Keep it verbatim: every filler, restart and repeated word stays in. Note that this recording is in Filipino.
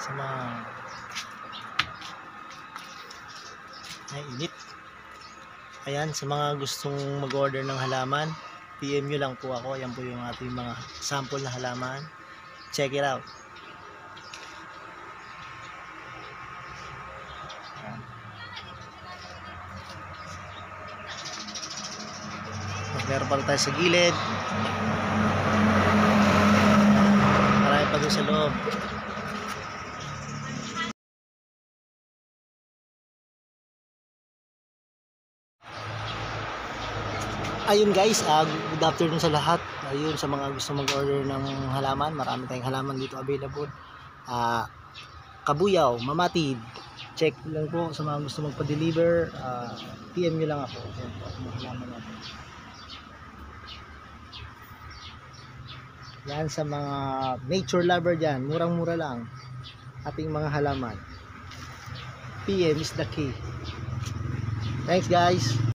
sa mga ay init. Ayan, sa mga gustong mag-order ng halaman, P M nyo lang po ako. Ayan po yung ating mga sample na halaman. Check it out. Ayan. Meron pa tayo sa gilid. Marami pa doon sa loob. Ayun guys, uh, good afternoon sa lahat. Ayun, sa mga gusto mag-order ng halaman, marami tayong halaman dito available. Uh, kabuyaw, mamatid, check lang po sa mga gusto magpa-deliver. uh, P M nyo lang ako. Ayun po, mga halaman natin. Yan sa mga nature lover dyan, murang-mura lang ating mga halaman. P M is the key. Thanks guys.